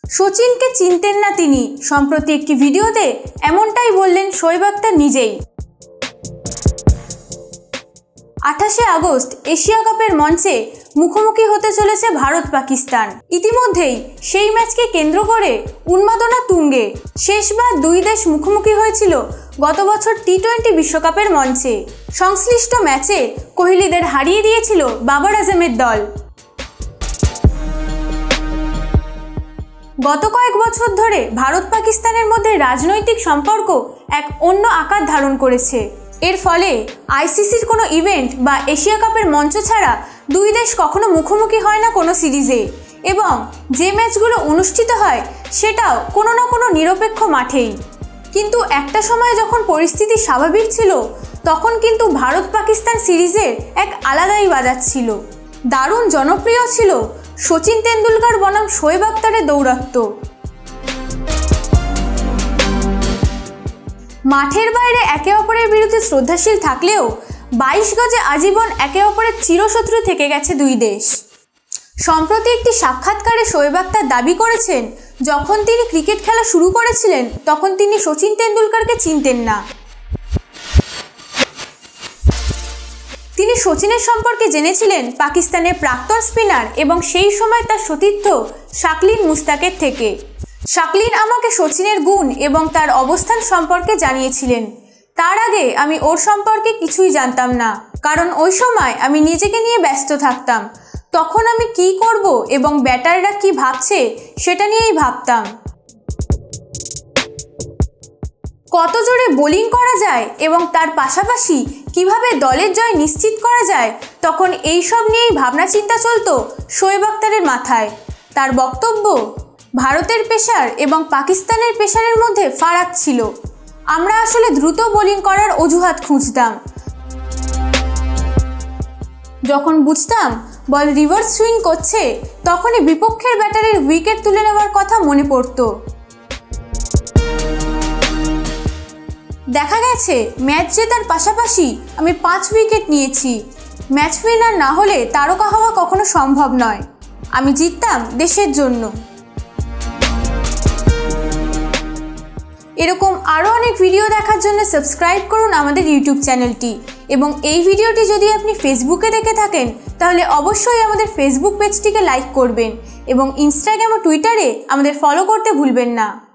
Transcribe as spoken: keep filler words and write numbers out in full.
সচিনকে চিনতেন না তিনি। সম্প্রতি একটি ভিডিওতে এমনটাই বললেন শোয়েব আখতার নিজেই। আঠাশে আগস্ট এশিয়া কাপের মঞ্চে মুখোমুখি হতে চলেছে ভারত পাকিস্তান। ইতিমধ্যেই সেই ম্যাচকে কেন্দ্র করে উন্মাদনা তুঙ্গে। শেষবার দুই দেশ মুখোমুখি হয়েছিল গত বছর টি টোয়েন্টি বিশ্বকাপের মঞ্চে। সংশ্লিষ্ট ম্যাচে কোহলিদের হারিয়ে দিয়েছিল বাবর আজমের দল। গত কয়েক বছর ধরে ভারত পাকিস্তানের মধ্যে রাজনৈতিক সম্পর্ক এক অন্য আকার ধারণ করেছে। এর ফলে আইসিসির কোনো ইভেন্ট বা এশিয়া কাপের মঞ্চ ছাড়া দুই দেশ কখনো মুখোমুখি হয় না কোনো সিরিজে, এবং যে ম্যাচগুলো অনুষ্ঠিত হয় সেটাও কোনো না কোনো নিরপেক্ষ মাঠেই। কিন্তু একটা সময় যখন পরিস্থিতি স্বাভাবিক ছিল তখন কিন্তু ভারত পাকিস্তান সিরিজের এক আলাদাই বাজার ছিল। দারুণ জনপ্রিয় ছিল সচিন তেন্ডুলকর বনাম শোয়েব আখতারের দৌরাত্ম্য। মাঠের বাইরে একে অপরের বিরুদ্ধে শ্রদ্ধাশীল থাকলেও বাইশ গজে আজীবন একে অপরের চিরশত্রু থেকে গেছে দুই দেশ। সম্প্রতি একটি সাক্ষাৎকারে শোয়েব আখতার দাবি করেছেন, যখন তিনি ক্রিকেট খেলা শুরু করেছিলেন তখন তিনি সচিন তেন্ডুলকরকে চিনতেন না। তিনি সচিনের সম্পর্কে জেনেছিলেন পাকিস্তানের প্রাক্তন স্পিনার এবং সেই সময় তার সতীর্থ শাকলিন মুস্তাকের থেকে। শাকলিন আমাকে সচিনের গুণ এবং তার অবস্থান সম্পর্কে জানিয়েছিলেন। তার আগে আমি ওর সম্পর্কে কিছুই জানতাম না, কারণ ওই সময় আমি নিজেকে নিয়ে ব্যস্ত থাকতাম। তখন আমি কি করব এবং ব্যাটাররা কি ভাবছে সেটা নিয়েই ভাবতাম। কত জোরে বোলিং করা যায় এবং তার পাশাপাশি কিভাবে দলের জয় নিশ্চিত করা যায়, তখন এই সব নিয়েই ভাবনা চিন্তা চলতো শোয়েব আখতারের মাথায়। তার বক্তব্য, ভারতের পেসার এবং পাকিস্তানের পেসারের মধ্যে ফারাক ছিল। আমরা আসলে দ্রুত বোলিং করার অজুহাত খুঁজতাম। যখন বুঝতাম বল রিভার্স সুইং করছে তখনই বিপক্ষের ব্যাটারের উইকেট তুলে নেওয়ার কথা মনে পড়তো। দেখা গেছে ম্যাচ জেতার পাশাপাশি আমি পাঁচ উইকেট নিয়েছি। ম্যাচ উইনার না হলে তারকা হওয়া কখনো সম্ভব নয়। আমি জিততাম দেশের জন্য। এরকম আরও অনেক ভিডিও দেখার জন্য সাবস্ক্রাইব করুন আমাদের ইউটিউব চ্যানেলটি, এবং এই ভিডিওটি যদি আপনি ফেসবুকে দেখে থাকেন তাহলে অবশ্যই আমাদের ফেসবুক পেজটিকে লাইক করবেন এবং ইনস্টাগ্রাম ও টুইটারে আমাদের ফলো করতে ভুলবেন না।